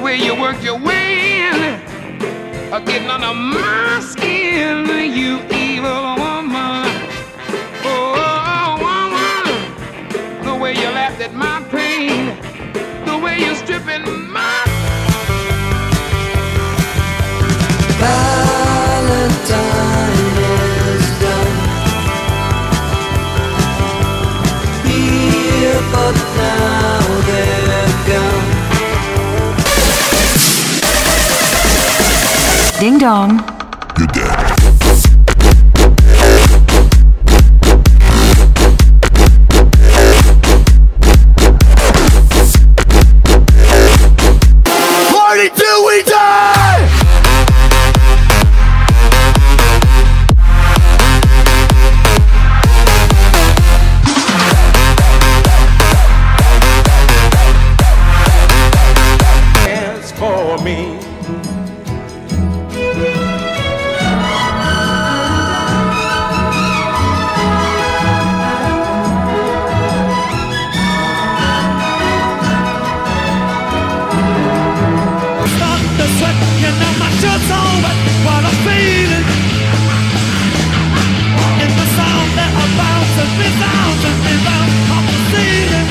way you work your way in, getting under my skin, you evil woman. Oh, woman, the way you laughed at my pain, the way you're stripping my Valentine is done here, but now they're gone. Ding dong. You're dead. Party till we die! hands for me. Start the sweat, you know my shirt's on, but what I'm feeling in the sound that I bounce and resounds off the ceiling.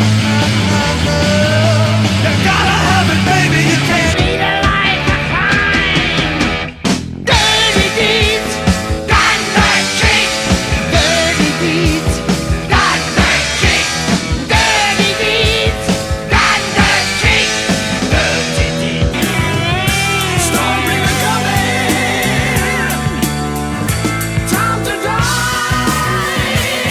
You gotta have it, baby, you can't beat it like a crime. Dirty deeds, got the cheek. Dirty deeds, got the cheek. Dirty deeds, got the cheek. Dirty deeds. Storm river coming, time to die.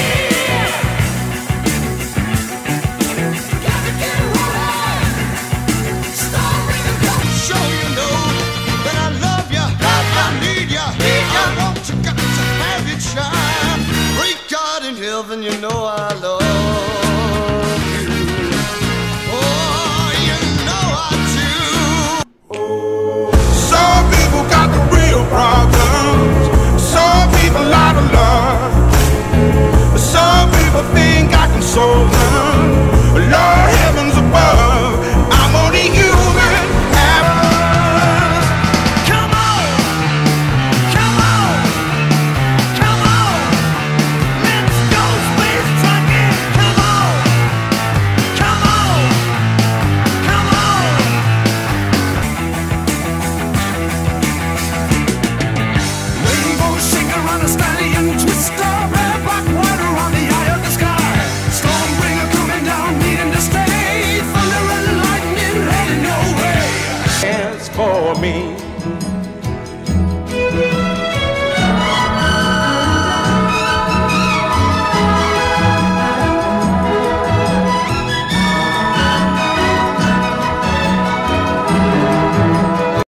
Gotta get rolling. Storm river coming. Show you know that I love you, I need you, I want you, got to have it shine. Great God in heaven, you know I love you. Oh, you know I do. Some people got the real problems. Some people out of love. Some people think I can solve them. Lord heavens above, I'm only human. Come on, come on, come on. Let's go space trucking. Come on, come on, come on. Rainbow shaker on a stallion twister, red, black, white around the eye of the sky. Storm bringer coming down, needing to stay. Thunder and lightning heading your way. Hands for me.